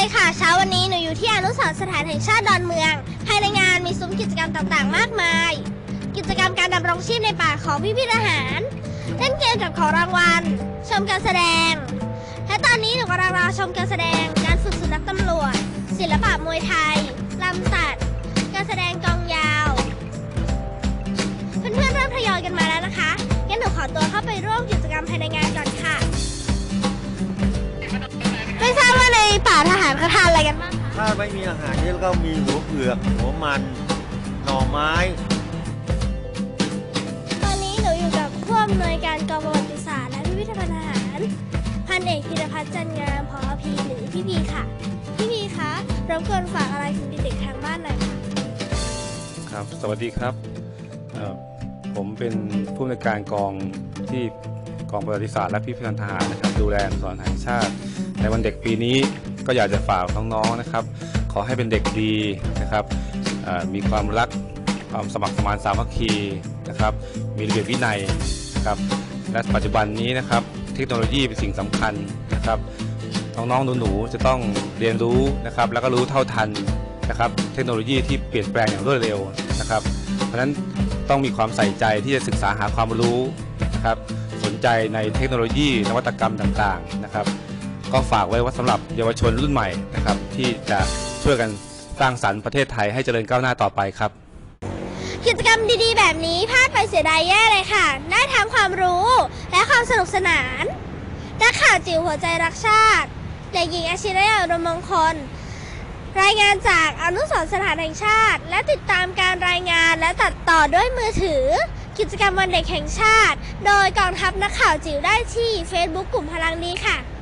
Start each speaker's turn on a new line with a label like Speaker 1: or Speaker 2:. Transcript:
Speaker 1: ดีค่ะเช้าวันนี้หนูอยู่ที่อนุสรณ์สถานแห่งชาติดอนเมืองภายในงานมีซุ้มกิจกรรมต่างๆมากมายกิจกรรมการดำรงชีพในป่าของพี่ๆทหารเล่นเกมจับของรางวัลชมการแสดงและตอนนี้หนูกำลังรอชมการแสดงการฝึกสุนัขตำรวจศิลปะมวยไทยลำตัดการแสดงกลองยาวเพื่อนๆเริ่มทยอยกันมาแล้วนะคะงั้นหนูขอตัวเข้าไปร่วมกิจกรรมภายในงานก่อนค่ะไม่ทราบว่าในป่าทหารเขาทานอะไรกันบ้างคะ
Speaker 2: ถ้าไม่มีอาหารนี่ก็มีหัวเผือกหัวมันหน่อไม้
Speaker 1: ตอนนี้หนูอยู่กับผู้อำนวยการกองประวัติศาสตร์และพิพิธภัณฑ์ทหารพันเอกธีรพัฒน์จันงามผอ.พีหรือพี่พีค่ะพี่พีคะรบกวนฝากอะไรถึงเด็กๆทางบ้านหน่อยค่ะ
Speaker 3: ครับสวัสดีครับผมเป็นผู้อำนวยการกองที่กองประวัติศาสตร์และพิพิธภัณฑ์ทหารนะครับดูแลอนุสรณ์แห่งชาติในวันเด็กปีนี้ก็อยากจะฝากน้องๆนะครับขอให้เป็นเด็กดีนะครับมีความรักความสมัครสมานสามัคคีนะครับมีระเบียบวินัยนะครับและปัจจุบันนี้นะครับเทคโนโลยีเป็นสิ่งสำคัญนะครับน้องๆหนูๆจะต้องเรียนรู้นะครับแล้วก็รู้เท่าทันนะครับเทคโนโลยีที่เปลี่ยนแปลงอย่างรวดเร็วนะครับเพราะฉะนั้นต้องมีความใส่ใจที่จะศึกษาหาความรู้นะครับสนใจในเทคโนโลยีนวัตกรรมต่างๆนะครับก็ฝากไว้ว่าสำหรับเยาวชนรุ่นใหม่นะครับที่จะช่วยกันสร้างสรรค์ประเทศไทยให้เจริญก้าวหน้าต่อไปครับ
Speaker 1: กิจกรรมดีๆแบบนี้พลาดไปเสียดายแย่เลยค่ะได้ทั้งความรู้และความสนุกสนานนักข่าวจิ๋วหัวใจรักชาติเด็กหญิงอาชิรยาอุดมมงคลรายงานจากอนุสรณ์สถานแห่งชาติและติดตามการรายงานและตัดต่อด้วยมือถือกิจกรรมวันเด็กแห่งชาติโดยกองทัพนักข่าวจิ๋วได้ที่ Facebook กลุ่มพลังดีค่ะ